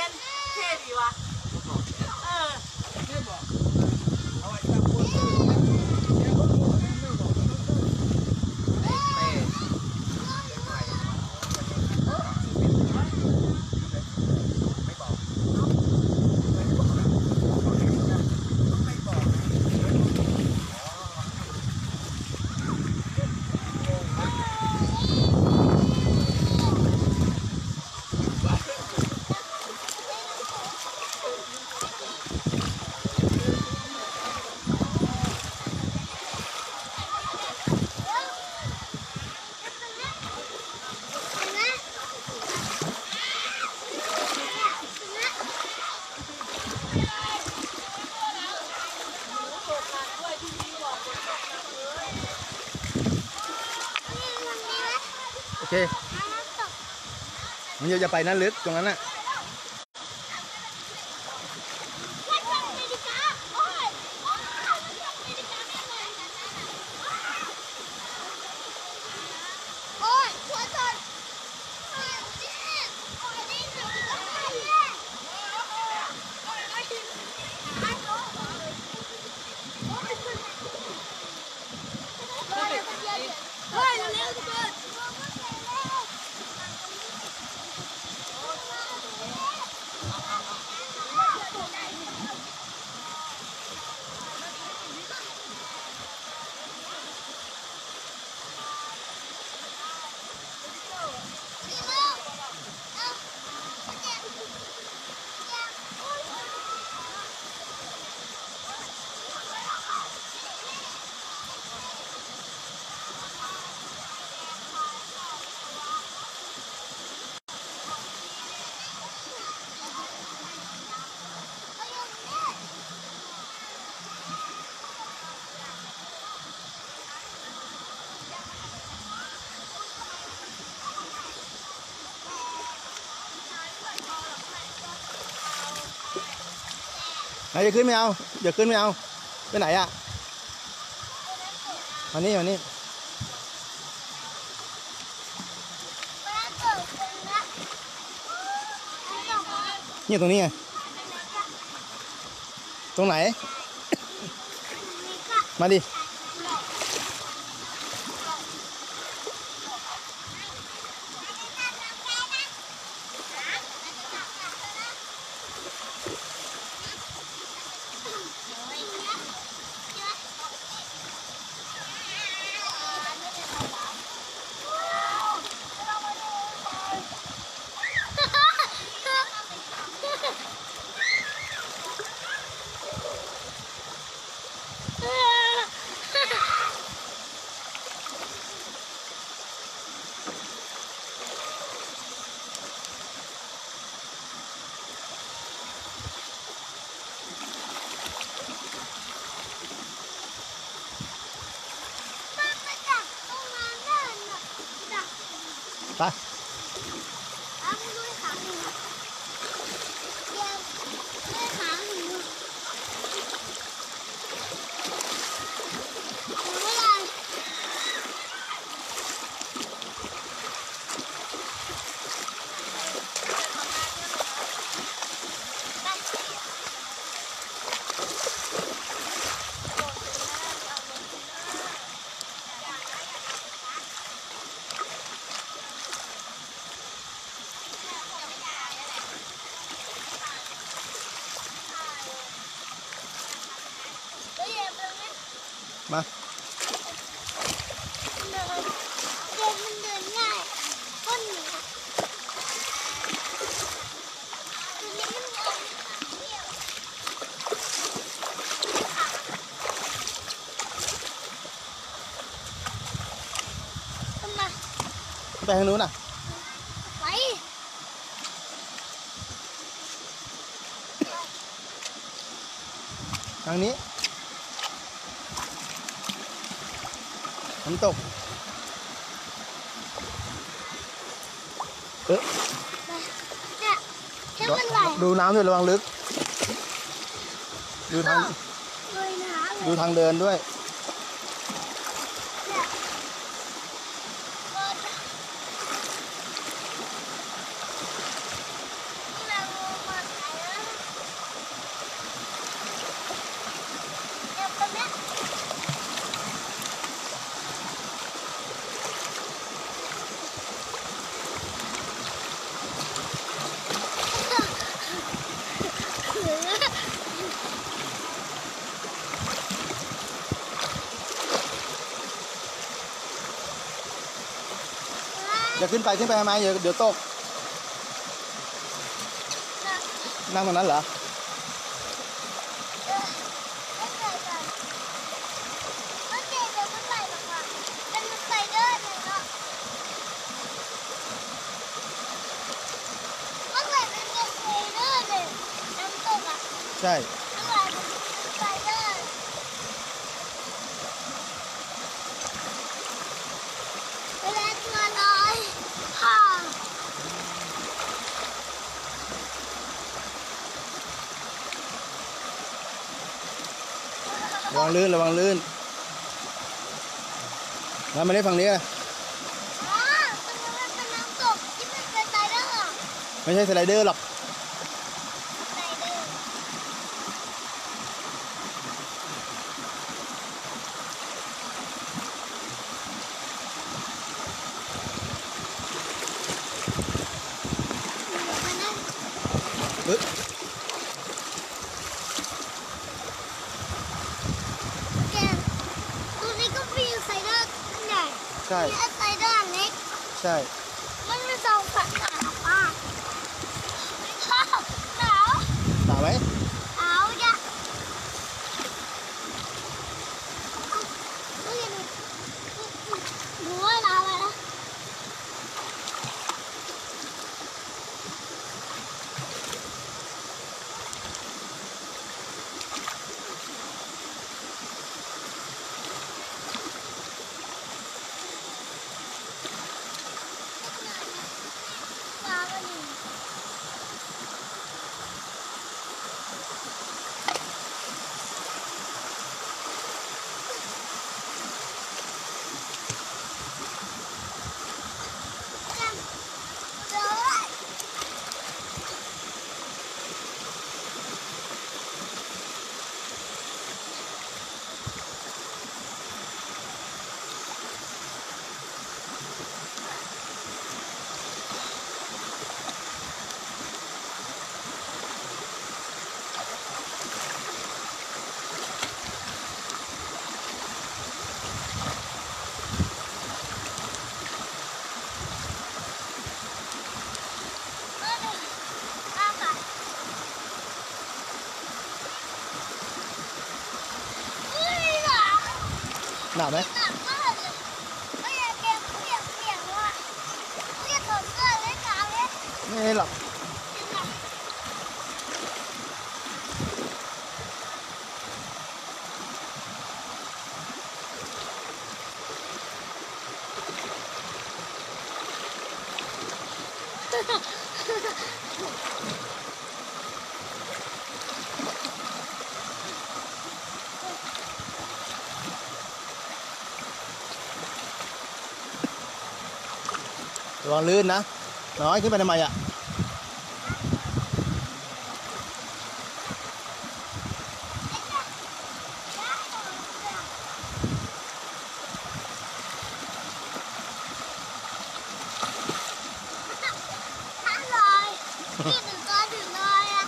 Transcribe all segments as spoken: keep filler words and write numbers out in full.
นเท่ดีวะเออไม่บอกเอาไว้จับคนแกก็บอกไม่บอกเต้เต้ไม่บอกโอเคมันจะไปนั่นลึกตรงนั้นน่ะไหนจะขึ้นไม่เอาเดี๋ยวขึ้นไม่เอาไปไหนอ่ะมานี่มานี่นี่ตรงนี้ไงตรงไหนมาดิไปมาเดินมันเดินง่ายก้นหนูตัวนี้มันเดินเที่ยวมาไปทางนู้นน่ะไปทางนี้น้ำตกเออเนี่ยดูน้ำด้วยระวังลึกดูทางดูทางเดินด้วยอย่าขึ้นไปขึ้นไปทำไมเดี๋ยวเดี๋ยวตกนั่งตรงนั้นเหรอไม่เคยกันโอเคเดี๋ยวมันไหลลงมาเป็นสไลเดอร์เลยเนาะมันไหลเป็นสไลเดอร์เลยน้ำตกอ่ะใช่มันไหลเป็นสไลเดอร์เวลาตัวลอยฮ่าระวังลื่นระวังลื่นแล้วมาเล่นฝั่งนี้อะอ๋อตรงนั้นมันเป็นน้ำตกที่มันเป็นสไลเดอร์ไม่ใช่สไลเดอร์หรอกสไลเดอร์เฮ้ยแกตรงนี้ก็มีสไลเดอร์อันใหญ่ใช่มีสไลเดอร์อันเล็กใช่มันมีสองฝั่งหนาวมากหนาวหนาวหนาวไหมหนาวจ้ะดูยังหนูว่าหนาวไหมนะหนาวไหมเดี๋ยวหนาวไหมหนักมากเลยไม่อยากเก็บเปียกเปียกว่ะไม่อยากถอดเสื้อเล่นน้ำเลยไม่หรอกระวังลื่นนะน้อยขึ้นไปทำไมอ่ะอร่อยนี่ถึงก็ถึงเลยอ่ะ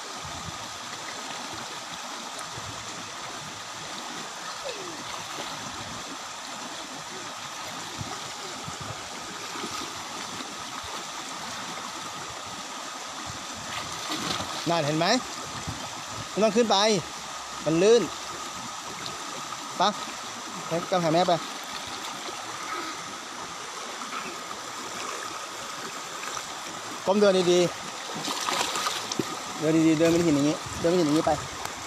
นั่นเห็นไหมไม่ต้องขึ้นไปมันลื่นปะให้กำหาแม่ไปก้มเดินดีๆเดินดีๆเดินไม่หินอย่างนี้เดินไม่หินอย่างนี้ไป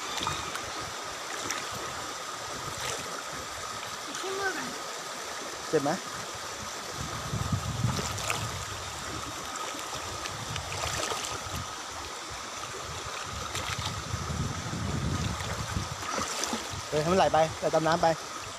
เจ็บไหมเดี๋ยวให้มันไหลไปไหลตามน้ำไป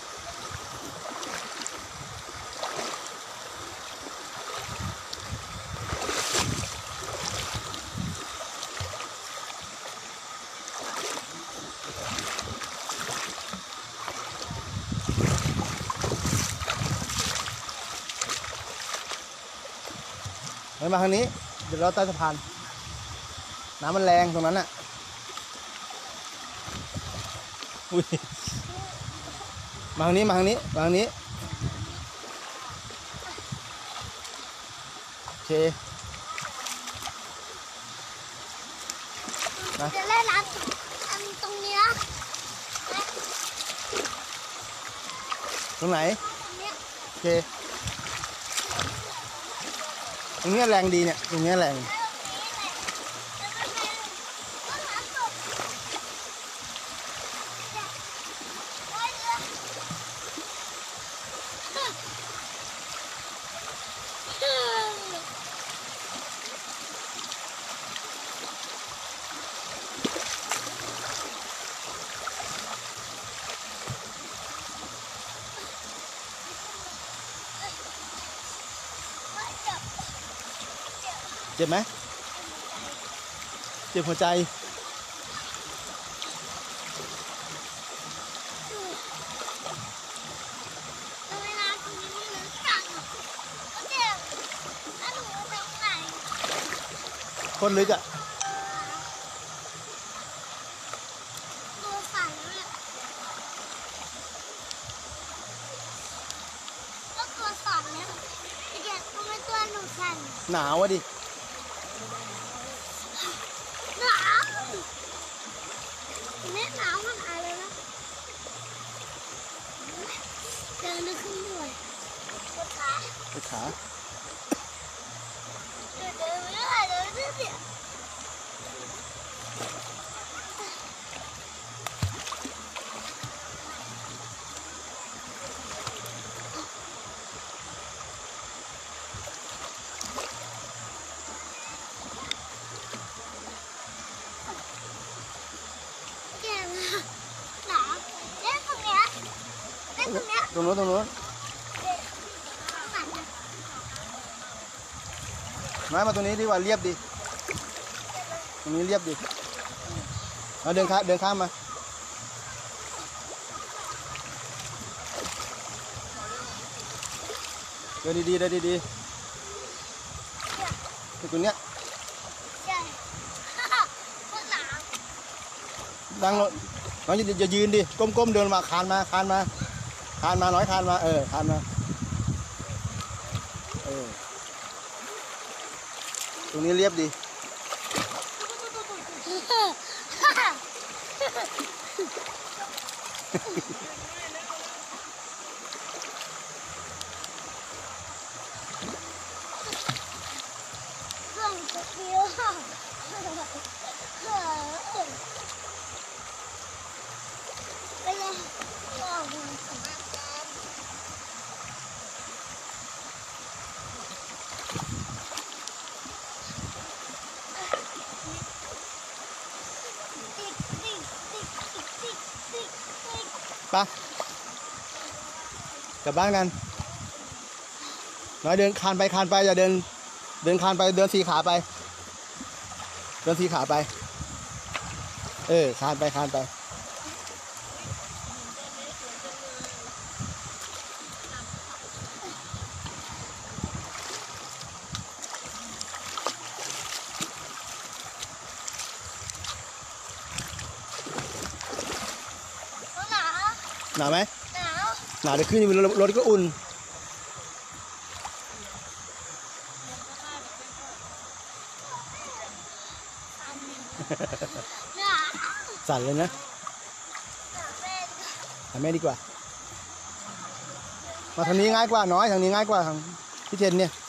เดินมาทางนี้เดี๋ยวเราใต้สะพานน้ำมันแรงตรงนั้นน่ะอุ้ยมาทางนี้มาทางนี้มาทางนี้เคนะจะเล่นน้ำอันตรงเนี้ยตรงไหนตรงเนี้ยโอเคตรงเนี้ยแรงดีเนี่ยตรงเนี้ยแรงแล้วตรงนี้แหละแล้วก็ไปก็น้ำตกเนี่ยโอ้ยเรือไม่จับเจ็บไหมเจ็บหัวใจเวลาตรงนี้มันลึกจังอ่ะก็เจ็บแล้วหนูไปไหนคนลึกอ่ะตัวสั่นเลยก็ตัวสั่นเนี่ยเด็กทำไมตัวหนูสั่นหนาวอ่ะดิหนาวแม่หนาวมันอะไรนะเดินนึกขึ้นด้วยปวดขาไปขาเดินเดินไม่ได้เดินไม่ได้ เก่งอะหนาวเล่นตรงเนี้ยเล่นตรงเนี้ยตรงโน้นตรงโน้นเด็กสั่นอะมามาตรงนี้ดีกว่าเรียบดีตรงนี้เรียบดีเอาเดินข้ามเดินข้ามมาเดินดีๆเดินดีๆตรงเนี้ยใช่ก็หนาวนั่งลงน้องอย่าอย่ายืนดิก้มๆเดินมาคานมาคานมาคานมาน้อยคานมาเออคานมาเออตรงนี้เรียบดีเครื่องจะเกี้ยวเออไปเลยออกมาติ๊กติ๊กติ๊กติ๊กติ๊กติ๊กติ๊กไปกลับบ้านกันน้อยเดินคานไปคานไปอย่าเดินเดินคานไปเดินสีขาไปเดินสีขาไปเออคานไปคานไปหนาวหนาวไหมหนาวหนาวเดี๋ยวขึ้นรถรถก็อุ่นหนาวสั่นเลยนะหนาวเป็นหาแม่ดีกว่า มาทางนี้ง่ายกว่าน้อยทางนี้ง่ายกว่าทางพี่เทนเนี่ย